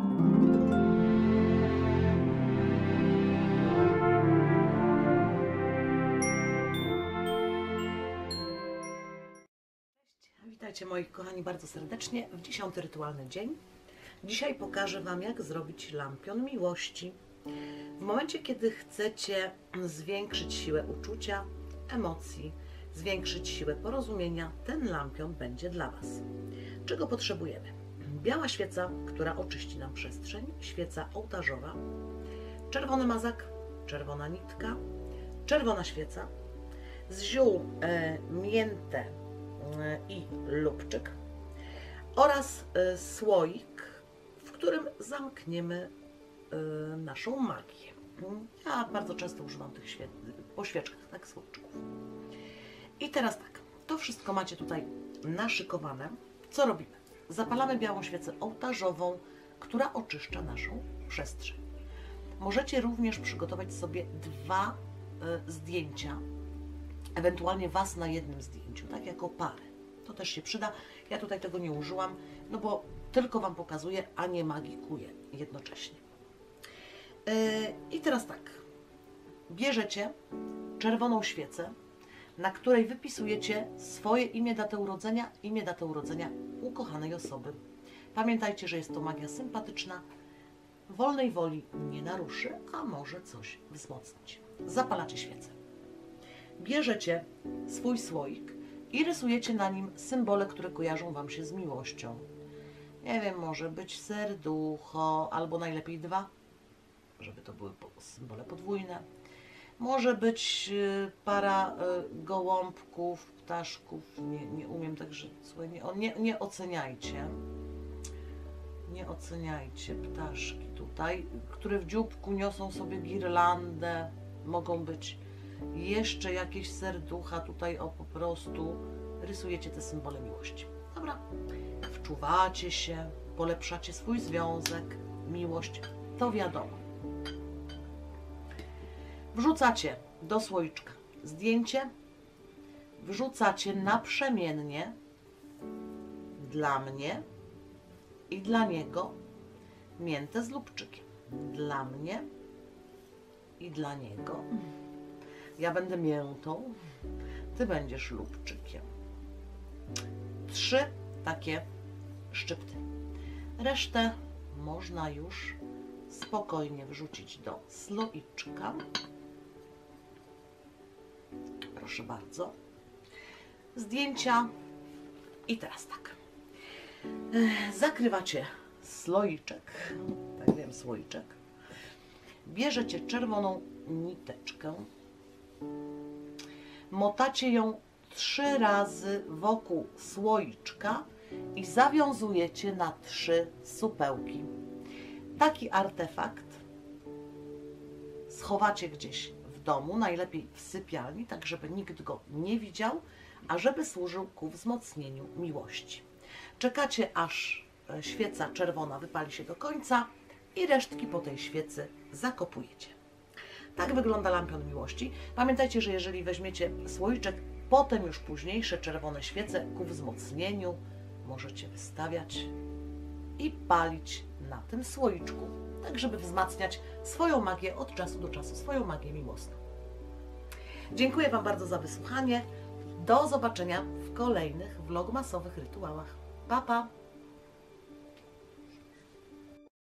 Witajcie moi kochani bardzo serdecznie w 10. rytualny dzień. Dzisiaj pokażę Wam, jak zrobić lampion miłości. W momencie, kiedy chcecie zwiększyć siłę uczucia, emocji, zwiększyć siłę porozumienia, ten lampion będzie dla Was. Czego potrzebujemy? Biała świeca, która oczyści nam przestrzeń, świeca ołtarzowa, czerwony mazak, czerwona nitka, czerwona świeca, z ziół miętę i lubczyk oraz słoik, w którym zamkniemy naszą magię. Ja bardzo często używam tych po świeczkach, tak, słoiczków. I teraz tak, to wszystko macie tutaj naszykowane. Co robimy? Zapalamy białą świecę ołtarzową, która oczyszcza naszą przestrzeń. Możecie również przygotować sobie 2 zdjęcia, ewentualnie Was na jednym zdjęciu, tak, jako parę. To też się przyda. Ja tutaj tego nie użyłam, no bo tylko Wam pokazuję, a nie magikuję jednocześnie. I teraz tak, bierzecie czerwoną świecę, na której wypisujecie swoje imię, datę urodzenia ukochanej osoby. Pamiętajcie, że jest to magia sympatyczna, wolnej woli nie naruszy, a może coś wzmocnić. Zapalacie świecę. Bierzecie swój słoik i rysujecie na nim symbole, które kojarzą Wam się z miłością. Nie wiem, może być serducho, albo najlepiej 2, żeby to były symbole podwójne. Może być para gołąbków, ptaszków, nie umiem, także słuchaj, nie oceniajcie. Nie oceniajcie ptaszki tutaj, które w dzióbku niosą sobie girlandę. Mogą być jeszcze jakieś serducha tutaj, o, po prostu rysujecie te symbole miłości. Dobra, wczuwacie się, polepszacie swój związek, miłość, to wiadomo. Wrzucacie do słoiczka zdjęcie, wrzucacie naprzemiennie dla mnie i dla niego miętę z lubczykiem. Dla mnie i dla niego. Ja będę miętą, Ty będziesz lubczykiem. 3 takie szczypty. Resztę można już spokojnie wrzucić do słoiczka. Proszę bardzo. Zdjęcia. I teraz tak. Zakrywacie słoiczek. Tak wiem, słoiczek. Bierzecie czerwoną niteczkę. Motacie ją 3 razy wokół słoiczka i zawiązujecie na 3 supełki. Taki artefakt schowacie gdzieś w domu, najlepiej w sypialni, tak żeby nikt go nie widział, a żeby służył ku wzmocnieniu miłości. Czekacie, aż świeca czerwona wypali się do końca i resztki po tej świecy zakopujecie. Tak wygląda lampion miłości. Pamiętajcie, że jeżeli weźmiecie słoiczek, potem już późniejsze czerwone świece ku wzmocnieniu możecie wystawiać i palić na tym słoiczku, tak żeby wzmacniać swoją magię od czasu do czasu, swoją magię miłosną. Dziękuję Wam bardzo za wysłuchanie. Do zobaczenia w kolejnych vlogmasowych rytuałach. Pa, pa!